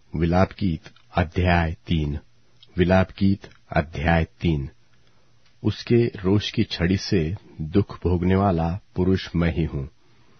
विलाप गीत अध्याय 3। विलाप गीत अध्याय 3। उसके रोष की छड़ी से दुख भोगने वाला पुरुष मैं ही हूँ।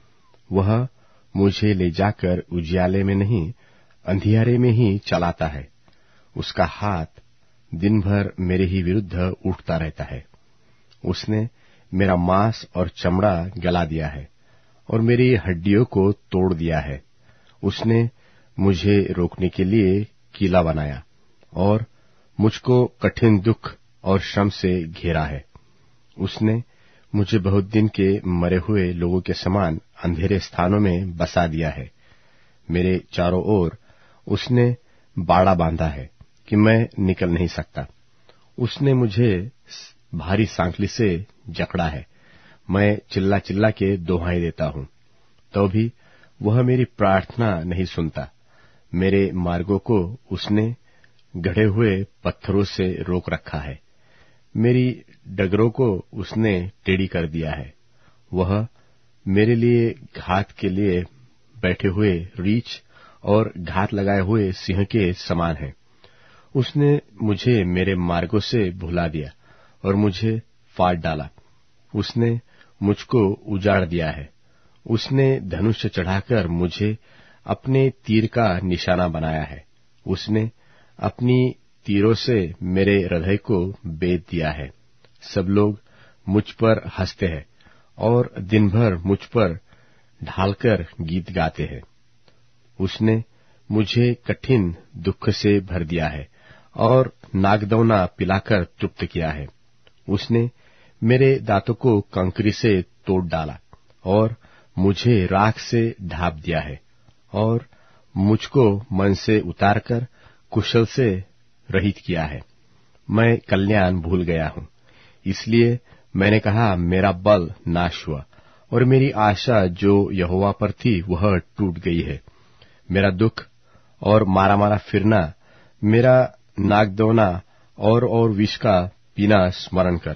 वह मुझे ले जाकर उजियाले में नहीं, अंधियारे में ही चलाता है। उसका हाथ दिन भर मेरे ही विरुद्ध उठता रहता है। उसने मेरा मांस और चमड़ा गला दिया है और मेरी हड्डियों को तोड़ दिया है। उसने मुझे रोकने के लिए कीला बनाया और मुझको कठिन दुख और श्रम से घेरा है। उसने मुझे बहुत दिन के मरे हुए लोगों के समान अंधेरे स्थानों में बसा दिया है। मेरे चारों ओर उसने बाड़ा बांधा है कि मैं निकल नहीं सकता। उसने मुझे भारी सांकली से जकड़ा है। मैं चिल्ला चिल्ला के दोहाई देता हूँ, तो भी वह मेरी प्रार्थना नहीं सुनता। मेरे मार्गों को उसने गढ़े हुए पत्थरों से रोक रखा है। मेरी डगरों को उसने टेढ़ी कर दिया है। वह मेरे लिए घात के लिए बैठे हुए रीछ और घात लगाए हुए सिंह के समान है। उसने मुझे मेरे मार्गों से भुला दिया और मुझे फाड़ डाला। उसने मुझको उजाड़ दिया है। उसने धनुष चढ़ाकर मुझे अपने तीर का निशाना बनाया है। उसने अपनी तीरों से मेरे हृदय को बेध दिया है। सब लोग मुझ पर हंसते हैं और दिन भर मुझ पर ढालकर गीत गाते हैं। उसने मुझे कठिन दुख से भर दिया है और नागदौना पिलाकर तृप्त किया है। उसने मेरे दांतों को कंकरी से तोड़ डाला और मुझे राख से ढाप दिया है और मुझको मन से उतारकर कुशल से रहित किया है। मैं कल्याण भूल गया हूँ, इसलिए मैंने कहा मेरा बल नाश हुआ और मेरी आशा जो यहोवा पर थी वह टूट गई है। मेरा दुख और मारा मारा फिरना, मेरा नागदौना और विष का पीना स्मरण कर।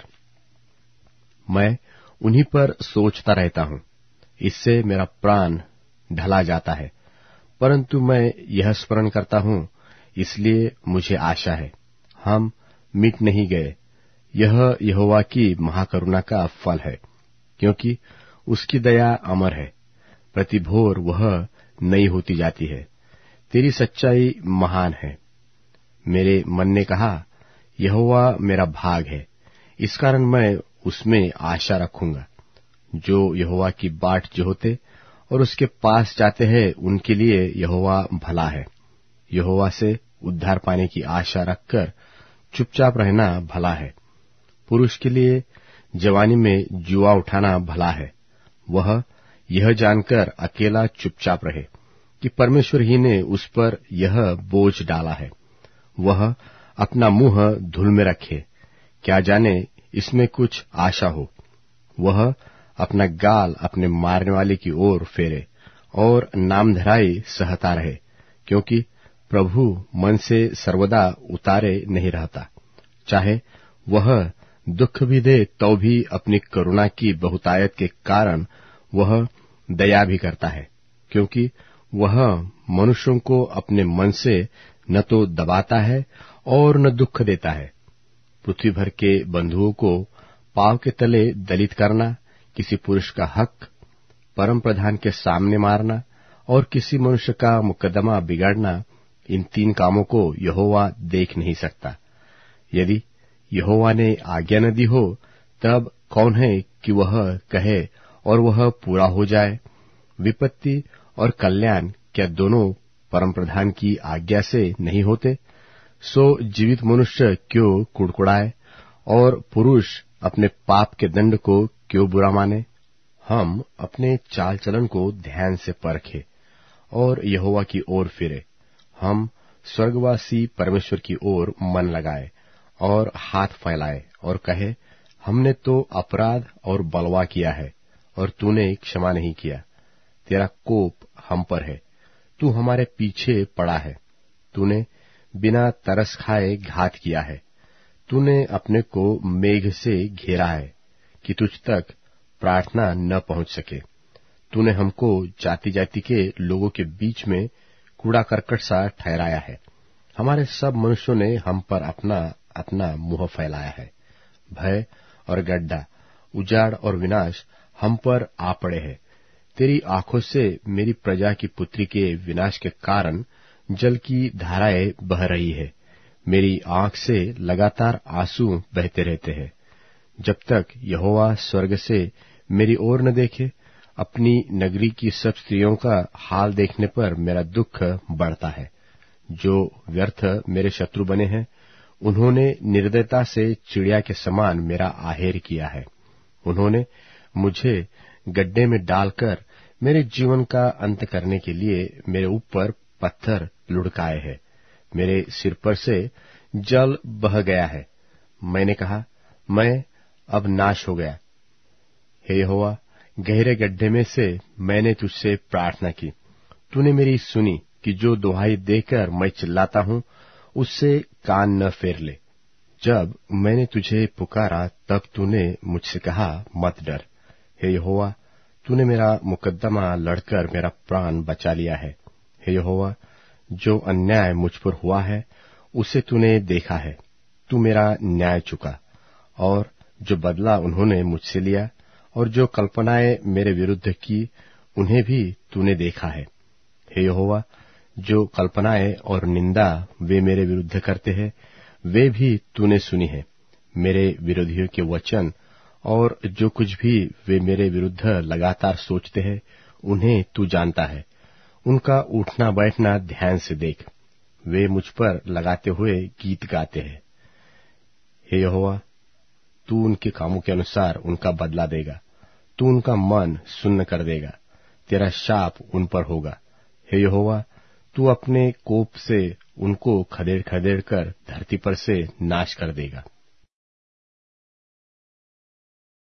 मैं उन्हीं पर सोचता रहता हूँ। इससे मेरा प्राण ढला जाता है, परंतु मैं यह स्मरण करता हूँ, इसलिए मुझे आशा है। हम मिट नहीं गए। यह यहोवा की महाकरुणा का फल है, क्योंकि उसकी दया अमर है। प्रति भोर वह नई होती जाती है। तेरी सच्चाई महान है। मेरे मन ने कहा, यहोवा मेरा भाग है, इस कारण मैं उसमें आशा रखूंगा। जो यहोवा की बाट जोहते और उसके पास जाते हैं, उनके लिए यहोवा भला है। यहोवा से उद्धार पाने की आशा रखकर चुपचाप रहना भला है। पुरुष के लिए जवानी में जुआ उठाना भला है। वह यह जानकर अकेला चुपचाप रहे कि परमेश्वर ही ने उस पर यह बोझ डाला है। वह अपना मुंह धूल में रखे, क्या जाने इसमें कुछ आशा हो। वह अपना गाल अपने मारने वाले की ओर फेरे और नामधराई सहता रहे, क्योंकि प्रभु मन से सर्वदा उतारे नहीं रहता। चाहे वह दुख भी दे तो भी अपनी करुणा की बहुतायत के कारण वह दया भी करता है, क्योंकि वह मनुष्यों को अपने मन से न तो दबाता है और न दुख देता है। पृथ्वी भर के बंधुओं को पांव के तले दलित करना, किसी पुरुष का हक परम प्रधान के सामने मारना और किसी मनुष्य का मुकदमा बिगाड़ना, इन 3 कामों को यहोवा देख नहीं सकता। यदि यहोवा ने आज्ञा न दी हो, तब कौन है कि वह कहे और वह पूरा हो जाए। विपत्ति और कल्याण क्या दोनों परम प्रधान की आज्ञा से नहीं होते? सो जीवित मनुष्य क्यों कुड़कुड़ाए और पुरुष अपने पाप के दंड को क्यों बुरा माने? हम अपने चाल चलन को ध्यान से परखें और यहोवा की ओर फिरे। हम स्वर्गवासी परमेश्वर की ओर मन लगाए और हाथ फैलाए और कहे, हमने तो अपराध और बलवा किया है और तूने क्षमा नहीं किया। तेरा कोप हम पर है, तू हमारे पीछे पड़ा है। तूने बिना तरस खाए घात किया है। तूने अपने को मेघ से घेरा है कि तुझ तक प्रार्थना न पहुंच सके। तूने हमको जाति जाति के लोगों के बीच में कूड़ा करकट सा ठहराया है। हमारे सब मनुष्यों ने हम पर अपना अपना मुंह फैलाया है। भय और गड्ढा, उजाड़ और विनाश हम पर आ पड़े हैं। तेरी आंखों से मेरी प्रजा की पुत्री के विनाश के कारण जल की धाराएं बह रही है। मेरी आंख से लगातार आंसू बहते रहते हैं, जब तक यहोवा स्वर्ग से मेरी ओर न देखे। अपनी नगरी की सब स्त्रियों का हाल देखने पर मेरा दुख बढ़ता है। जो व्यर्थ मेरे शत्रु बने हैं, उन्होंने निर्दयता से चिड़िया के समान मेरा आहेर किया है। उन्होंने मुझे गड्ढे में डालकर मेरे जीवन का अंत करने के लिए मेरे ऊपर पत्थर लुढ़काए हैं। मेरे सिर पर से जल बह गया है। मैंने कहा, मैं अब नाश हो गया। हे यहोवा, गहरे गड्ढे में से मैंने तुझसे प्रार्थना की। तूने मेरी सुनी कि जो दुहाई देकर मैं चिल्लाता हूँ, उससे कान न फेर ले। जब मैंने तुझे पुकारा तब तूने मुझसे कहा, मत डर। हे यहोवा, तूने मेरा मुकद्दमा लड़कर मेरा प्राण बचा लिया है। हे यहोवा, जो अन्याय मुझ पर हुआ है उसे तूने देखा है। तू मेरा न्याय चुका, और जो बदला उन्होंने मुझसे लिया और जो कल्पनाएं मेरे विरुद्ध की, उन्हें भी तूने देखा है। हे यहोवा, जो कल्पनाएं और निंदा वे मेरे विरुद्ध करते हैं, वे भी तूने सुनी है। मेरे विरोधियों के वचन और जो कुछ भी वे मेरे विरुद्ध लगातार सोचते हैं, उन्हें तू जानता है। उनका उठना बैठना ध्यान से देख। वे मुझ पर लगाते हुए गीत गाते हैं। हे यहोवा, तू उनके कामों के अनुसार उनका बदला देगा। तू उनका मन सुन्न कर देगा। तेरा शाप उन पर होगा। हे यहोवा, तू अपने कोप से उनको खदेड़ खदेड़ कर धरती पर से नाश कर देगा।